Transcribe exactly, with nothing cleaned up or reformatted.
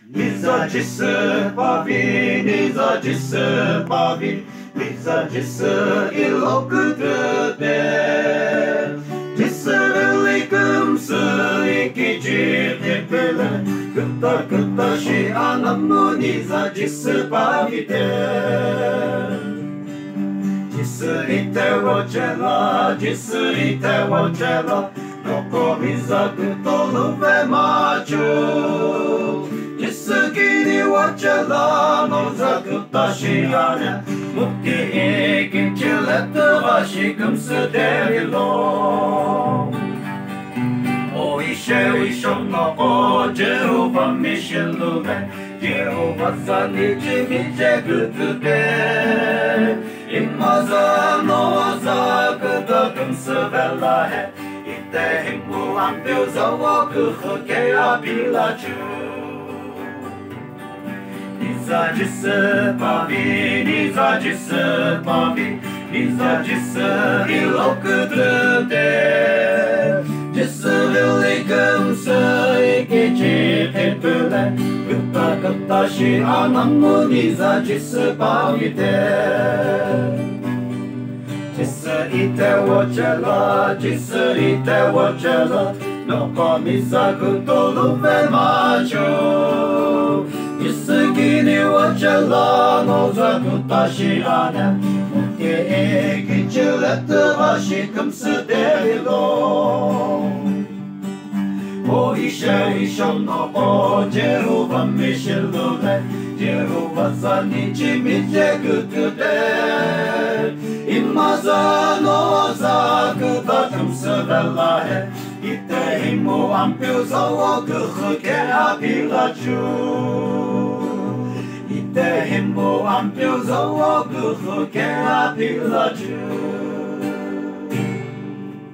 Liza disse pavi, Liza disse pavi, Liza disse il loucudete. Disse velикымсы ikinci tepele, Kıta kıta şey anamı Liza disse pavite. Disse ite vocela, disse ite vocela, Doko Liza kıtolu ve maçu. Kini vocela noza kutaşiyane Mukti ikinçilette aşıkımsı derilo O işe işonla o Jehova mişillume Jehova sanici mice gütüde İmmaza noza kıtakımsı velahe İttehim bu ampiuza vakıhı keya bilaçu Liza disse pavi, Liza disse pavi, Liza disse il loucudete. Disse velикымсы ikinci tepele, Kıta kıta şey anamı Liza disse pavite. Disse ite vocela, disse ite vocela, Doko Liza kıtolu ve maçu. Kini vocela noza kutaşiyane Mukti ikinçilette aşıkımsı derilo O işe işonla o Jehova mişillume Jehova sanici mice gütüde İmmaza noza kıtakımsı velahe İttehim mu ampiuza vakıhı kea pilaçu Itehim bu ampiuza wakıhı kea pilaçu